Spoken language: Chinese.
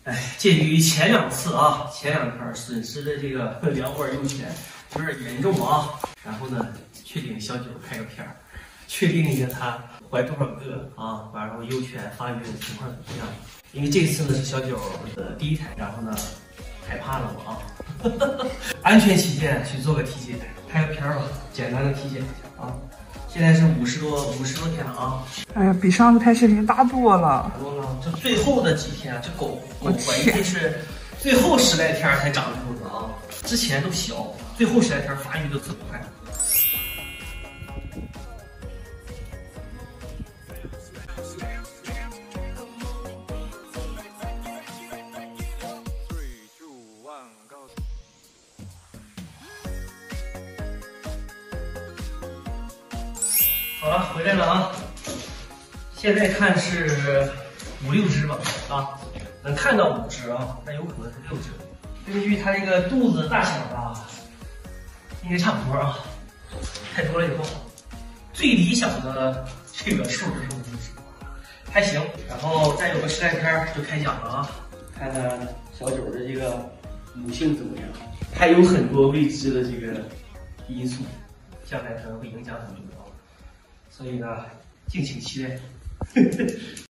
哎，鉴于前2次啊，前2天损失的这个2窝幼犬有点严重啊，然后呢，确定小九拍个片儿，确定一下它怀多少个啊，然后幼犬发育的情况怎么样？因为这次呢是小九的第1胎，然后呢害怕了我啊，安全起见去做个体检，拍个片儿吧，简单的体检一下啊。现在是50多天了啊！ 哎呀，比上次拍视频大多了。 这最后的几天，这狗怀孕是最后10来天才长肚子啊，之前都小，最后10来天发育的特别快。好了，回来了啊！现在看是5、6只吧，啊，能看到5只啊，但有可能是6只。根据它这个肚子大小啊，应该差不多啊。太多了以后，最理想的这个数是5只，还行。然后再有个10来天就开奖了啊，看看小九的这个母性怎么样，还有很多未知的这个因素，将来可能会影响很多。所以呢，敬请期待。